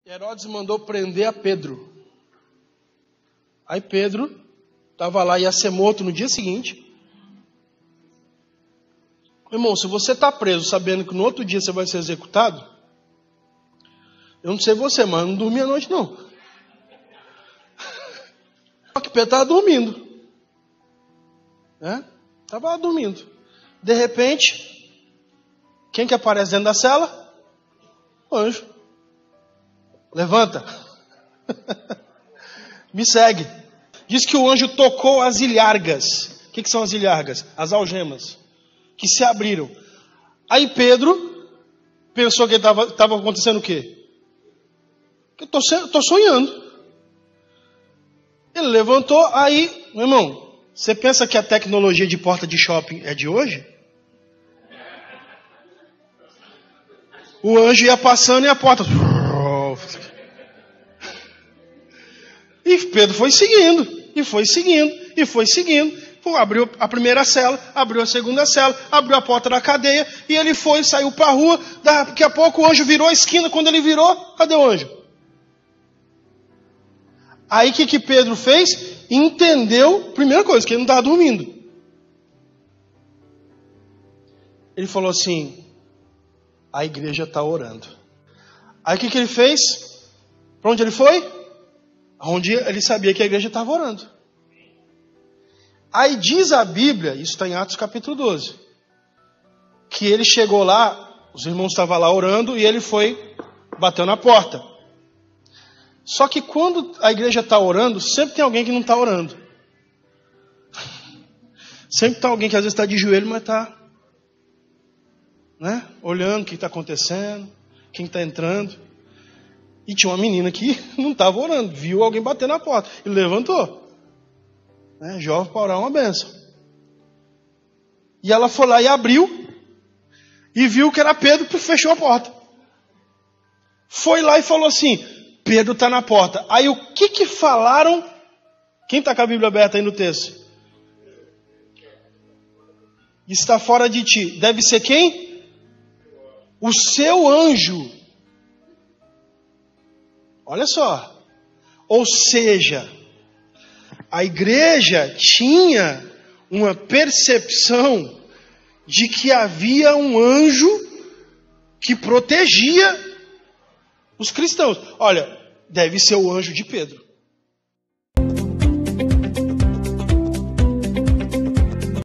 Herodes mandou prender a Pedro. Aí Pedro estava lá, ia ser morto no dia seguinte. Irmão, se você está preso sabendo que no outro dia você vai ser executado, eu não sei você, mas eu não dormi a noite não. Só que Pedro estava dormindo. Estava dormindo. De repente, quem que aparece dentro da cela? O anjo. Levanta. Me segue. Diz que o anjo tocou as ilhargas. O que são as ilhargas? As algemas. Que se abriram. Aí Pedro pensou que estava acontecendo o quê? Que eu estou sonhando. Ele levantou, aí, meu irmão, você pensa que a tecnologia de porta de shopping é de hoje? O anjo ia passando e a porta... E Pedro foi seguindo, e foi seguindo, e foi seguindo. Pô, abriu a primeira cela, abriu a segunda cela, abriu a porta da cadeia, e ele foi, saiu para a rua. Daqui a pouco o anjo virou a esquina. Quando ele virou, cadê o anjo? Aí o que Pedro fez? Entendeu, primeira coisa, que ele não estava dormindo. Ele falou assim, a igreja está orando. Aí o que ele fez? Para onde ele foi? Onde ele sabia que a igreja estava orando. Aí diz a Bíblia, isso está em Atos capítulo 12, que ele chegou lá, os irmãos estavam lá orando, e ele foi, bateu na porta. Só que quando a igreja está orando, sempre tem alguém que não está orando. Sempre tem alguém que às vezes está de joelho, mas está olhando o que está acontecendo, quem está entrando. E tinha uma menina que não estava orando, viu alguém bater na porta e levantou. Jovem para orar é uma bênção. E ela foi lá e abriu, e viu que era Pedro, e fechou a porta. Foi lá e falou assim, Pedro está na porta. Aí o que falaram? Quem está com a Bíblia aberta aí no texto? Está fora de ti. Deve ser quem? O seu anjo. Olha só. Ou seja, a igreja tinha uma percepção de que havia um anjo que protegia os cristãos. Olha, deve ser o anjo de Pedro.